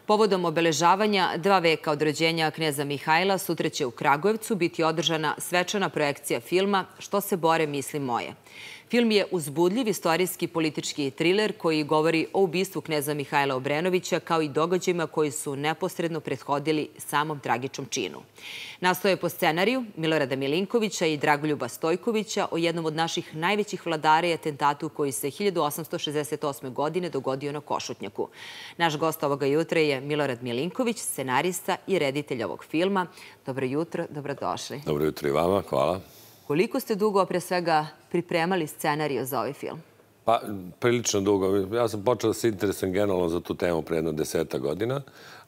Povodom obeležavanja 2 veka od rođenja kneza Mihajla, sutra će u Kragujevcu biti održana svečana projekcija filma Što se bore misli moje. Film je uzbudljiv istorijski politički triler koji govori o ubistvu kneza Mihajla Obrenovića kao i događajima koji su neposredno prethodili samom tragičnom činu. Nastao je po scenariju Milorada Milinkovića i Dragoljuba Stojkovića o jednom od naših najvećih vladara i atentatu koji se 1868. godine dogodio na Košutnjaku. Naš gost ovoga jutra je Milorad Milinković, scenarista i reditelj ovog filma. Dobro jutro, dobrodošli. Dobro jutro i vama, hvala. Koliko ste dugo, pre svega, pripremali scenariju za ovaj film? Pa, prilično dugo. Ja sam počeo da se interesujem generalno za tu temu pre jedno 10 godina,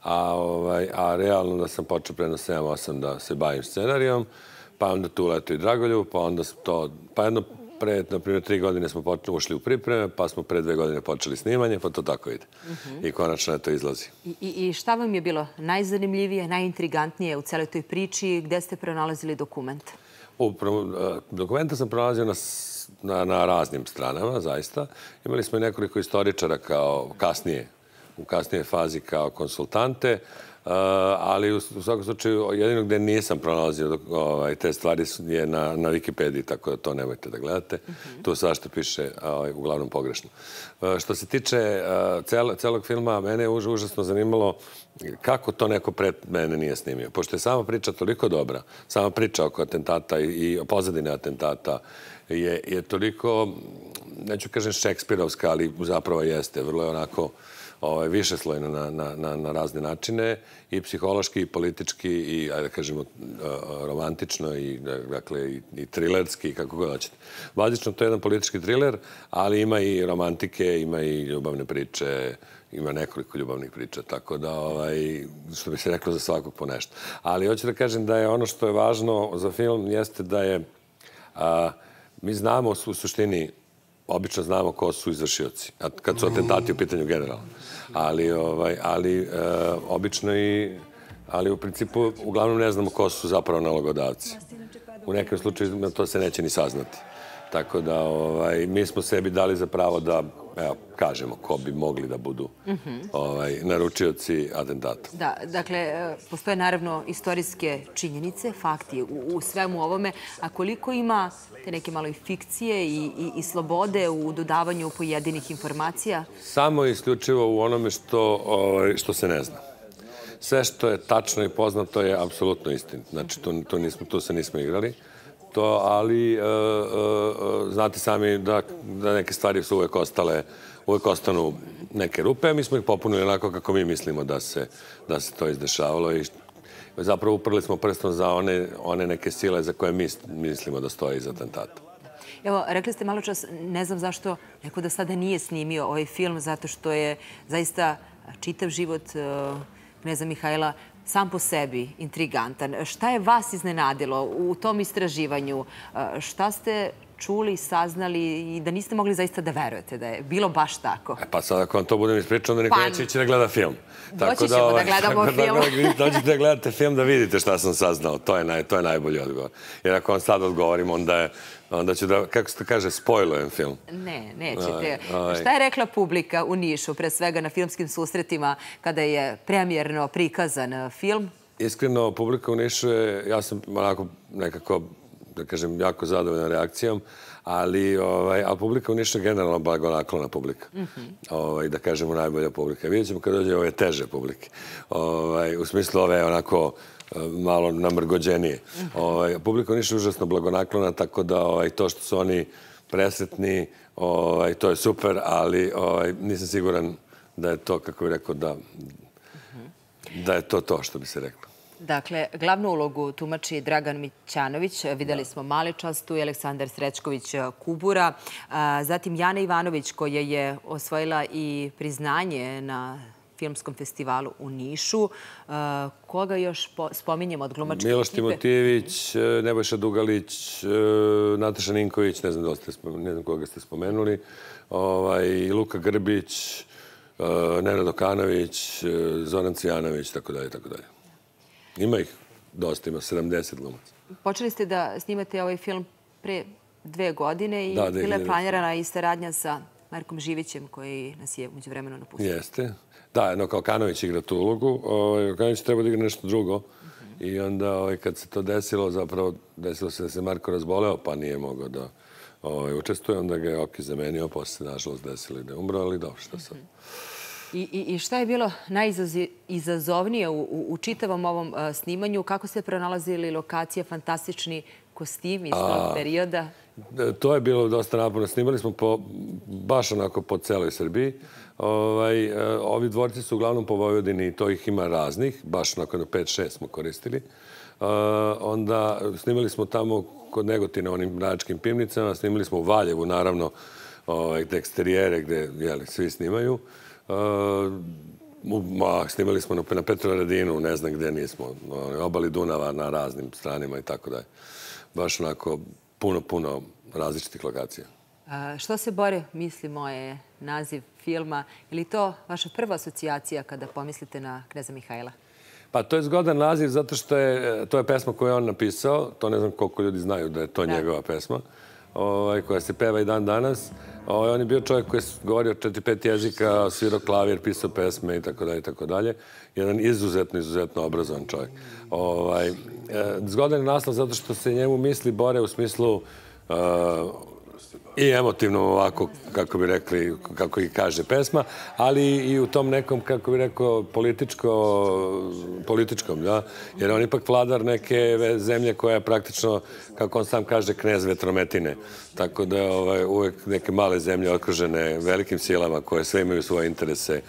a realno da sam počeo pre jedno 7-8 da se bavim scenarijom, pa onda tu leto i Dragoljub, pa onda jedno pre, na primjer, 3 godine smo ušli u pripreme, pa smo pre 2 godine počeli snimanje, pa to tako ide. I konačno to izlazi. I šta vam je bilo najzanimljivije, najintrigantnije u celoj toj priči? Gde ste pronalazili dokument? Dokumenta sam pronalazio na raznim stranama, zaista. Imali smo i nekoliko istoričara u kasnije fazi kao konsultante, ali u svakom slučaju jedino gde nisam pronalazio te stvari je na Wikipediji, tako da to nemojte da gledate. Tu svašta piše uglavnom pogrešno. Što se tiče celog filma, mene je užasno zanimalo kako to neko pred mene nije snimio. Pošto je sama priča toliko dobra, sama priča oko atentata i pozadine atentata je toliko, neću kažem šekspirovska, ali zapravo jeste. Vrlo je onako višeslojno na razne načine, i psihološki, i politički, i, da kažemo, romantično, i trilerski, kako god hoćete. Bazično to je jedan politički triler, ali ima i romantike, ima i ljubavne priče, ima nekoliko ljubavnih priča, tako da, što bi se reklo, za svakog po nešto. Ali hoću da kažem da je ono što je važno za film jeste da je, mi znamo u suštini, obično znamo ko su izvršioci, kad su atentati u pitanju generalno. Ali obično ali u principu uglavnom ne znamo ko su zapravo nalogodavci. U nekim slučajima to se neće ni saznati. Tako da mi smo sebi dali za pravo da kažemo ko bi mogli da budu naručioci atentata. Da, dakle, postoje naravno istorijske činjenice, fakti u svemu ovome, a koliko ima te neke malo i fikcije i slobode u dodavanju pojedinih informacija? Samo isključivo u onome što se ne zna. Sve što je tačno i poznato je apsolutno istinito. Znači, tu se nismo igrali. Ali znate sami da neke stvari su uvek ostanu neke rupe, mi smo ih popunili onako kako mi mislimo da se to izdešavalo i zapravo uprli smo prstom za one neke sile za koje mi mislimo da stoje iza atentata. Evo, rekli ste malo čas, ne znam zašto neko do sada nije snimio ovaj film, zato što je zaista čitav život kneza Mihajla sam po sebi intrigantan. Šta je vas iznenadilo u tom istraživanju? Šta ste čuli, saznali i da niste mogli zaista da verujete da je bilo baš tako? Pa sad ako vam to budem ispričao, onda niko neće ići da gleda film. Doći ćemo da gledamo film. Dođite da gledate film da vidite šta sam saznao. To je najbolji odgovor. Jer ako vam sad odgovorim, onda ću da, kako se to kaže, spojlujem film. Ne, nećete. Šta je rekla publika u Nišu, pre svega na filmskim susretima, kada je premijerno prikazan film? Iskreno, publika u Nišu je, ja sam onako nekako, da kažem, jako zadovoljan reakcijom, ali publika u Nišu je generalno blagonaklona publika. Da kažemo, najbolja publika. Vidjet ćemo kad dođe ove teže publike. U smislu ove onako malo namrgođenije. Publika u Nišu je užasno blagonaklona, tako da to što su oni presretni, to je super, ali nisam siguran da je to, kako bih rekao, da je to što bi se reklo. Dakle, glavnu ulogu tumači Dragan Mićanović, videli smo Maličas, tu je Aleksandar Srećković Kubura, zatim Jana Ivanović koja je osvojila i priznanje na filmskom festivalu u Nišu. Koga još spominjemo od glumačke ekipe? Miloš Timotijević, Nebojša Dugalić, Nataša Ninković, ne znam koga ste spomenuli, Luka Grbić, Nenad Okanović, Zoran Cvijanović, tako dalje, tako dalje. Ima ih dosta, ima 70 glumaca. Počeli ste da snimate ovaj film pre 2 godine i bila je planirana i saradnja sa Markom Živićem koji nas je umeđu vremenu napustio. Jeste. Da, Kalkanović igra tu ulogu. Kalkanović treba da igra nešto drugo. I onda kad se to desilo, zapravo desilo se da se Marko razboleo, pa nije mogao da učestvuje. Onda ga je Oki zamenio, posle se nažalost desilo da je umro, ali dobro, šta sad. I šta je bilo najizazovnije u čitavom ovom snimanju? Kako ste pronalazili lokacije, fantastični kostimi iz tog perioda? To je bilo dosta naporno. Snimali smo baš onako po celoj Srbiji. Ovi dvorci su uglavnom po Vojvodini i to ih ima raznih. Baš onako na 5-6 smo koristili. Onda snimali smo tamo kod Negotina u onim Rajačkim pivnicama. Snimali smo u Valjevu, naravno, eksterijere gde svi snimaju. Snimali smo na Petrovaradinu, ne znam gde nismo. Obali Dunava na raznim stranima i tako dalje. Baš onako puno različitih lokacija. Što se bore, misli moje, naziv filma? Je li to vaša prva asocijacija kada pomislite na kneza Mihajla? Pa to je zgodan naziv zato što to je pesma koju je on napisao. To ne znam koliko ljudi znaju da je to njegova pesma, koja se peva i dan danas. On je bio čovjek koji je govorio 4-5 jezika, svirao klavir, pisao pesme i tako dalje. Jedan izuzetno obrazovan čovjek. Zgodan je naslov zato što se njemu misli bore u smislu i emotivno ovako, kako bi rekli, kako i kaže pesma, ali i u tom nekom, kako bi rekao, političkom, da? Jer on ipak vladar neke zemlje koja je praktično, kako on sam kaže, knez vetrometine. Tako da je uvek neke male zemlje okružene velikim silama koje sve imaju svoje interese,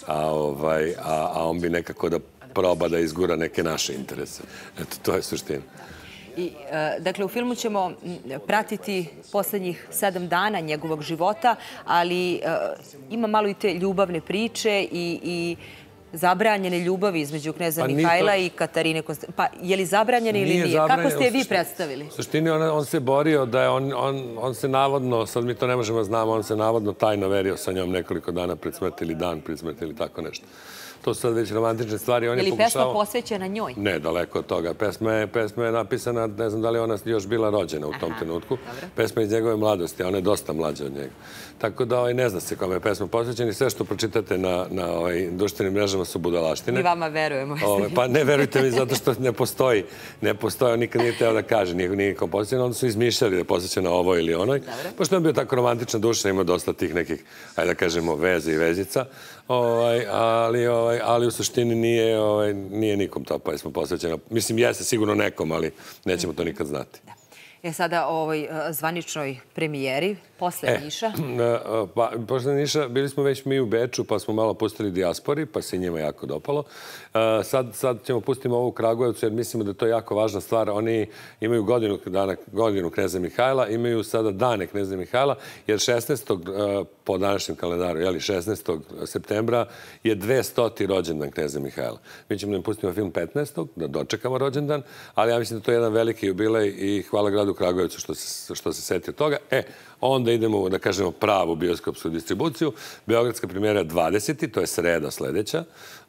a on bi nekako da proba da izgura neke naše interese. Eto, to je suština. Dakle, u filmu ćemo pratiti poslednjih 7 dana njegovog života, ali ima malo i te ljubavne priče i zabranjene ljubavi između kneza Mihajla i Katarine Konstantinovne. Pa, je li zabranjene ili nije? Kako ste je vi predstavili? U suštini on se borio da je on se navodno, sad mi to ne možemo znamo, on se navodno tajno verio sa njom nekoliko dana pred smrti ili dan pred smrti ili tako nešto. To su sad već romantične stvari. Je li pesma posvećena njoj? Ne, daleko od toga. Pesma je napisana, ne znam da li ona još bila rođena u tom trenutku. Pesma je iz njegove mladosti, a ona je dosta mlađa od njega. Tako da ne zna se kome je pesma posvećena i sve što pročitate na društvenim mrežama su budalaštine. Mi vama verujemo. Pa ne verujte mi zato što ne postoji. Ne postoji, on nikad nije teo da kaže, nije nikom posvećena. Onda su izmišljali da je posvećena ovoj ili onoj. Pošto je bio tako romantična duša, ima dosta tih nekih, ajde da kažemo, veze i vezica. Ali u suštini nije nikom ta pesma posvećena. Mislim, jeste sigurno nekom, ali nećemo to nikad znati. Sada o ovoj zvaničnoj premijeri, posle Niša. Posle Niša bili smo već mi u Beču, pa smo malo pustili Dijaspori, pa se njima jako dopalo. Sad ćemo pustiti ovo u Kragujevcu, jer mislimo da je to jako važna stvar. Oni imaju godinu kneza Mihajla, imaju sada dane kneza Mihajla, jer 16. po današnjem kalendaru, 16. septembra je 200. rođendan kneza Mihajla. Mi ćemo da pustimo film 15. da dočekamo rođendan, ali ja mislim da to je jedan veliki jubilej i hvala gradu Kragujevcu što se setio toga. Onda idemo, da kažemo, pravu bioskopsku distribuciju. Beogradska premijera je 20. To je sreda sledeća.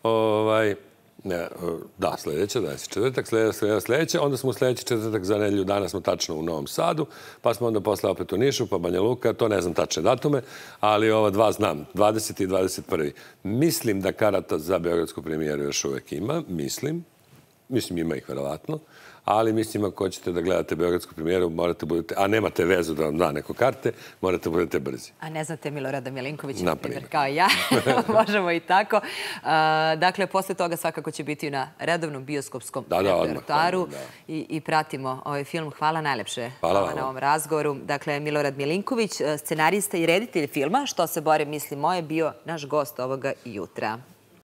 Da, sledeća, danas je četvrtak, sledeća. Onda smo u sledeći četvrtak za nedelju dana smo tačno u Novom Sadu, pa smo onda posle opet u Nišu, pa Banja Luka, to ne znam tačne datume, ali ova dva znam, 20. i 21. Mislim da karata za beogradsku premijeru još uvek ima, mislim ima ih verovatno, ali mislim ako hoćete da gledate beogradsku premijeru, morate budete, a nemate vezu da vam da neko karte, morate budete brzi. A ne znate Milorada Milinkovića, na primjer, kao ja. Možemo i tako. Dakle, posle toga svakako će biti na redovnom bioskopskom repertoaru i pratimo ovaj film. Hvala najlepše na ovom razgovoru. Dakle, Milorad Milinković, scenarista i reditelj filma Što se bore misli moje, bio naš gost ovoga jutra.